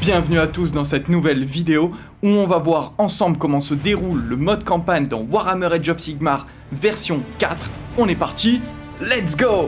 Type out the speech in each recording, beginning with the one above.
Bienvenue à tous dans cette nouvelle vidéo où on va voir ensemble comment se déroule le mode campagne dans Warhammer Age of Sigmar version 4. On est parti, let's go!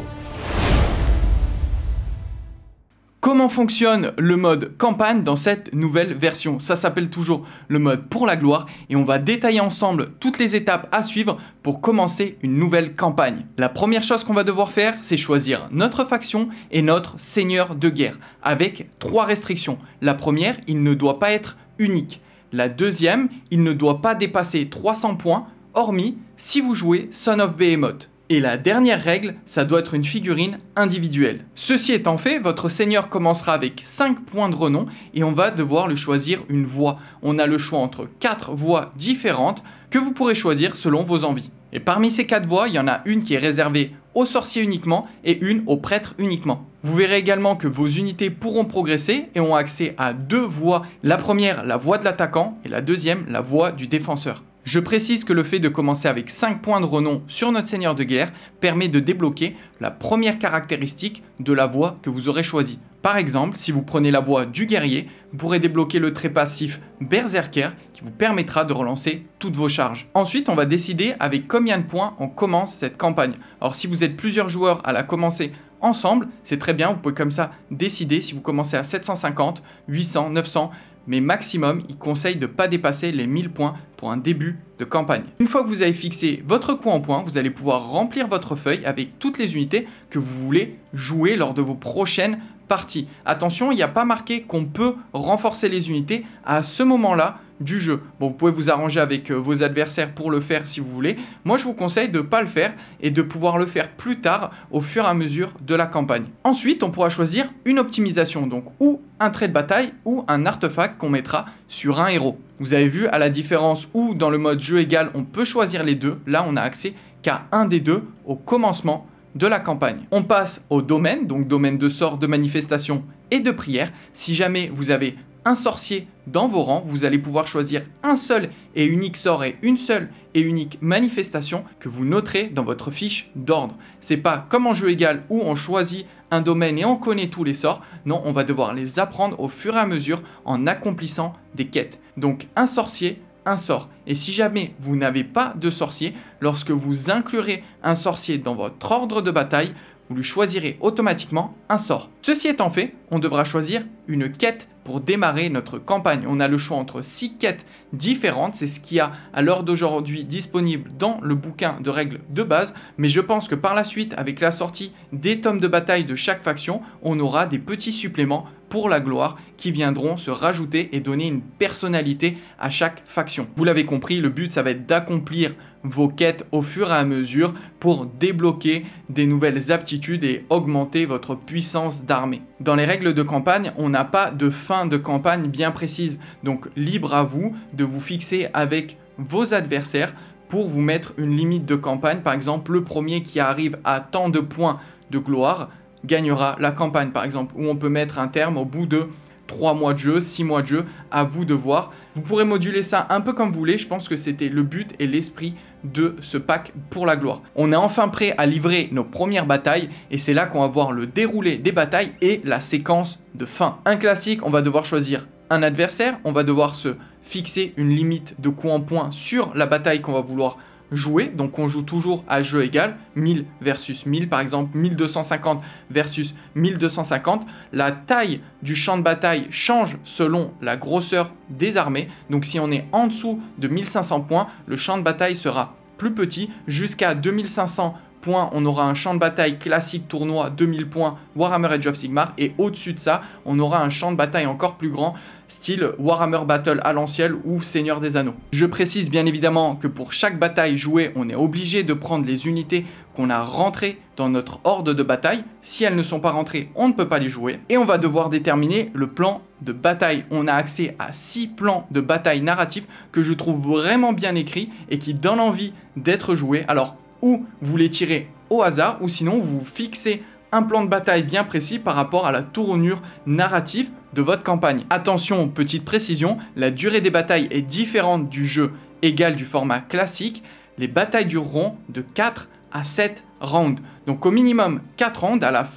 Comment fonctionne le mode campagne dans cette nouvelle version? Ça s'appelle toujours le mode pour la gloire et on va détailler ensemble toutes les étapes à suivre pour commencer une nouvelle campagne. La première chose qu'on va devoir faire, c'est choisir notre faction et notre seigneur de guerre avec 3 restrictions. La première, il ne doit pas être unique. La deuxième, il ne doit pas dépasser 300 points, hormis si vous jouez Son of Behemoth. Et la dernière règle, ça doit être une figurine individuelle. Ceci étant fait, votre seigneur commencera avec 5 points de renom et on va devoir lui choisir une voie. On a le choix entre 4 voies différentes que vous pourrez choisir selon vos envies. Et parmi ces 4 voies, il y en a une qui est réservée aux sorciers uniquement et une aux prêtres uniquement. Vous verrez également que vos unités pourront progresser et ont accès à 2 voies. La première, la voie de l'attaquant et la deuxième, la voie du défenseur. Je précise que le fait de commencer avec 5 points de renom sur notre seigneur de guerre permet de débloquer la première caractéristique de la voie que vous aurez choisie. Par exemple, si vous prenez la voie du guerrier, vous pourrez débloquer le trait passif Berserker qui vous permettra de relancer toutes vos charges. Ensuite, on va décider avec combien de points on commence cette campagne. Alors si vous êtes plusieurs joueurs à la commencer ensemble, c'est très bien, vous pouvez comme ça décider si vous commencez à 750, 800, 900, mais maximum, il conseille de ne pas dépasser les 1000 points pour un début de campagne. Une fois que vous avez fixé votre coût en points, vous allez pouvoir remplir votre feuille avec toutes les unités que vous voulez jouer lors de vos prochaines parties. Attention, il n'y a pas marqué qu'on peut renforcer les unités à ce moment-là du jeu. Bon, vous pouvez vous arranger avec vos adversaires pour le faire si vous voulez. Moi, je vous conseille de ne pas le faire et de pouvoir le faire plus tard au fur et à mesure de la campagne. Ensuite, on pourra choisir une optimisation, donc ou un trait de bataille ou un artefact qu'on mettra sur un héros. Vous avez vu à la différence où dans le mode jeu égal, on peut choisir les deux. Là, on a accès qu'à un des deux au commencement de la campagne. On passe au domaine, donc domaine de sort, de manifestation et de prière. Si jamais vous avez un sorcier dans vos rangs, vous allez pouvoir choisir un seul et unique sort et une seule et unique manifestation que vous noterez dans votre fiche d'ordre. C'est pas comme en jeu égal où on choisit un domaine et on connaît tous les sorts. Non, on va devoir les apprendre au fur et à mesure en accomplissant des quêtes. Donc un sorcier, un sort. Et si jamais vous n'avez pas de sorcier, lorsque vous inclurez un sorcier dans votre ordre de bataille, vous lui choisirez automatiquement un sort. Ceci étant fait, on devra choisir une quête pour démarrer notre campagne. On a le choix entre 6 quêtes différentes, c'est ce qu'il y a à l'heure d'aujourd'hui disponible dans le bouquin de règles de base, mais je pense que par la suite, avec la sortie des tomes de bataille de chaque faction, on aura des petits suppléments pour la gloire qui viendront se rajouter et donner une personnalité à chaque faction. Vous l'avez compris, le but ça va être d'accomplir vos quêtes au fur et à mesure pour débloquer des nouvelles aptitudes et augmenter votre puissance d'armée. Dans les règles de campagne, on n'a pas de fin de campagne bien précise, donc libre à vous de vous fixer avec vos adversaires pour vous mettre une limite de campagne. Par exemple, le premier qui arrive à tant de points de gloire gagnera la campagne, par exemple, où on peut mettre un terme au bout de 3 mois de jeu, 6 mois de jeu, à vous de voir. Vous pourrez moduler ça un peu comme vous voulez, je pense que c'était le but et l'esprit de ce pack pour la gloire. On est enfin prêt à livrer nos premières batailles et c'est là qu'on va voir le déroulé des batailles et la séquence de fin. Un classique, on va devoir choisir un adversaire, on va devoir se fixer une limite de coups en points sur la bataille qu'on va vouloir jouer, donc on joue toujours à jeu égal, 1000 versus 1000 par exemple, 1250 versus 1250. La taille du champ de bataille change selon la grosseur des armées, donc si on est en dessous de 1500 points, le champ de bataille sera plus petit. Jusqu'à 2500 points, on aura un champ de bataille classique tournoi 2000 points Warhammer Age of Sigmar et au-dessus de ça, on aura un champ de bataille encore plus grand style Warhammer Battle à l'ancienne ou Seigneur des Anneaux. Je précise bien évidemment que pour chaque bataille jouée, on est obligé de prendre les unités qu'on a rentrées dans notre horde de bataille. Si elles ne sont pas rentrées, on ne peut pas les jouer. Et on va devoir déterminer le plan de bataille. On a accès à 6 plans de bataille narratifs que je trouve vraiment bien écrits et qui donnent envie d'être joués. Alors, ou vous les tirez au hasard, ou sinon vous fixez un plan de bataille bien précis par rapport à la tournure narrative de votre campagne. Attention, petite précision, la durée des batailles est différente du jeu égal du format classique. Les batailles dureront de 4 à 7 rounds. Donc au minimum 4 rounds, à la fin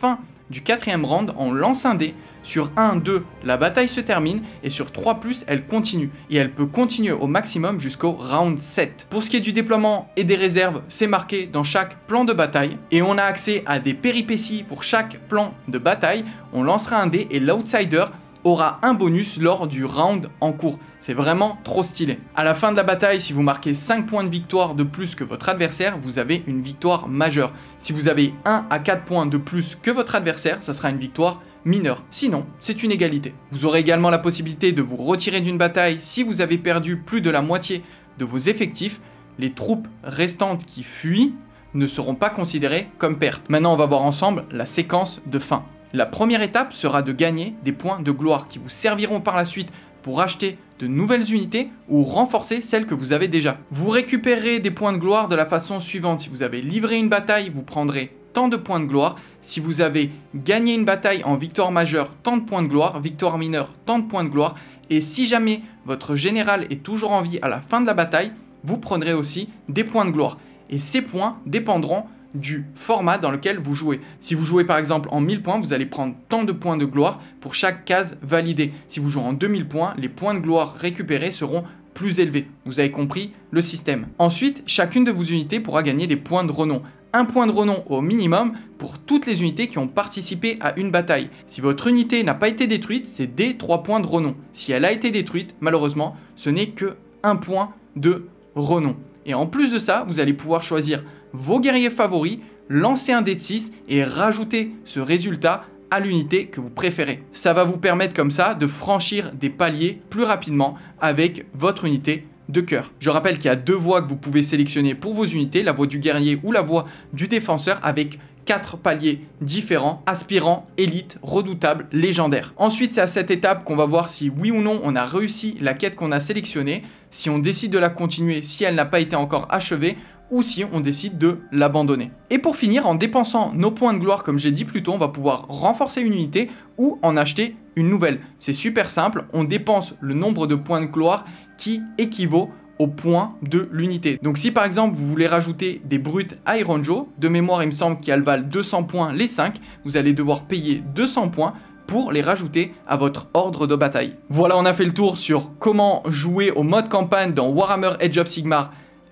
du 4e round, on lance un dé. Sur 1, 2, la bataille se termine et sur 3+, elle continue. Et elle peut continuer au maximum jusqu'au round 7. Pour ce qui est du déploiement et des réserves, c'est marqué dans chaque plan de bataille. Et on a accès à des péripéties pour chaque plan de bataille. On lancera un dé et l'outsider aura un bonus lors du round en cours. C'est vraiment trop stylé. À la fin de la bataille, si vous marquez 5 points de victoire de plus que votre adversaire, vous avez une victoire majeure. Si vous avez 1 à 4 points de plus que votre adversaire, ça sera une victoire mineure. Sinon, c'est une égalité. Vous aurez également la possibilité de vous retirer d'une bataille si vous avez perdu plus de la moitié de vos effectifs. Les troupes restantes qui fuient ne seront pas considérées comme pertes. Maintenant, on va voir ensemble la séquence de fin. La première étape sera de gagner des points de gloire qui vous serviront par la suite pour acheter de nouvelles unités ou renforcer celles que vous avez déjà. Vous récupérerez des points de gloire de la façon suivante. Si vous avez livré une bataille, vous prendrez tant de points de gloire. Si vous avez gagné une bataille en victoire majeure, tant de points de gloire. Victoire mineure, tant de points de gloire. Et si jamais votre général est toujours en vie à la fin de la bataille, vous prendrez aussi des points de gloire. Et ces points dépendront du format dans lequel vous jouez. Si vous jouez par exemple en 1000 points, vous allez prendre tant de points de gloire pour chaque case validée. Si vous jouez en 2000 points, les points de gloire récupérés seront plus élevés. Vous avez compris le système. Ensuite, chacune de vos unités pourra gagner des points de renom. Un point de renom au minimum pour toutes les unités qui ont participé à une bataille. Si votre unité n'a pas été détruite, c'est des 3 points de renom. Si elle a été détruite, malheureusement, ce n'est que 1 point de renom. Et en plus de ça, vous allez pouvoir choisir vos guerriers favoris, lancer un dé de 6 et rajouter ce résultat à l'unité que vous préférez. Ça va vous permettre comme ça de franchir des paliers plus rapidement avec votre unité de cœur. Je rappelle qu'il y a 2 voies que vous pouvez sélectionner pour vos unités, la voie du guerrier ou la voie du défenseur avec 4 paliers différents, aspirant, élite, redoutable, légendaire. Ensuite, c'est à cette étape qu'on va voir si oui ou non on a réussi la quête qu'on a sélectionnée, si on décide de la continuer, si elle n'a pas été encore achevée, ou si on décide de l'abandonner. Et pour finir, en dépensant nos points de gloire, comme j'ai dit plus tôt, on va pouvoir renforcer une unité ou en acheter une nouvelle. C'est super simple, on dépense le nombre de points de gloire qui équivaut au point de l'unité. Donc si par exemple vous voulez rajouter des brutes Iron Joe, de mémoire il me semble qu'elles valent 200 points les 5, vous allez devoir payer 200 points pour les rajouter à votre ordre de bataille. Voilà, on a fait le tour sur comment jouer au mode campagne dans Warhammer Age of Sigmar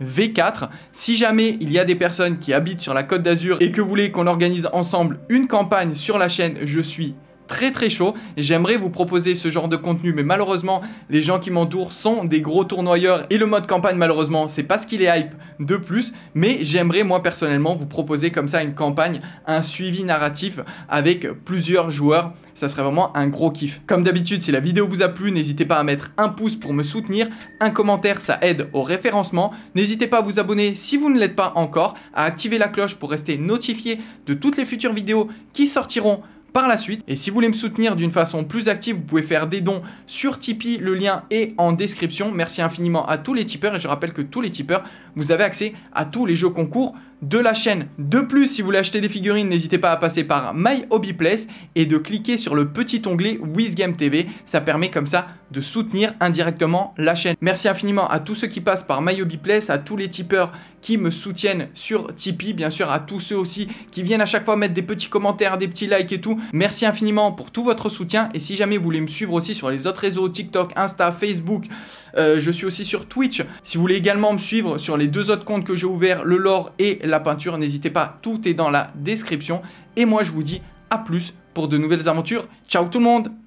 V4. Si jamais il y a des personnes qui habitent sur la Côte d'Azur et que vous voulez qu'on organise ensemble une campagne sur la chaîne, je suis très chaud. J'aimerais vous proposer ce genre de contenu, mais malheureusement les gens qui m'entourent sont des gros tournoyeurs et le mode campagne malheureusement c'est pas ce qu'il est hype de plus, mais j'aimerais moi personnellement vous proposer comme ça une campagne, un suivi narratif avec plusieurs joueurs. Ça serait vraiment un gros kiff. Comme d'habitude, si la vidéo vous a plu, n'hésitez pas à mettre un pouce pour me soutenir, un commentaire, ça aide au référencement. N'hésitez pas à vous abonner si vous ne l'êtes pas encore, à activer la cloche pour rester notifié de toutes les futures vidéos qui sortiront par la suite. Et si vous voulez me soutenir d'une façon plus active, vous pouvez faire des dons sur Tipeee, le lien est en description. Merci infiniment à tous les tipeurs et je rappelle que tous les tipeurs, vous avez accès à tous les jeux concours de la chaîne. De plus, si vous voulez acheter des figurines, n'hésitez pas à passer par My Hobby Place et de cliquer sur le petit onglet WizGame TV. Ça permet comme ça de soutenir indirectement la chaîne. Merci infiniment à tous ceux qui passent par My Hobby Place, à tous les tipeurs qui me soutiennent sur Tipeee, bien sûr à tous ceux aussi qui viennent à chaque fois mettre des petits commentaires, des petits likes et tout. Merci infiniment pour tout votre soutien et si jamais vous voulez me suivre aussi sur les autres réseaux, TikTok, Insta, Facebook, je suis aussi sur Twitch. Si vous voulez également me suivre sur les 2 autres comptes que j'ai ouverts, le lore et la peinture, n'hésitez pas, tout est dans la description. Et moi je vous dis à plus pour de nouvelles aventures. Ciao tout le monde!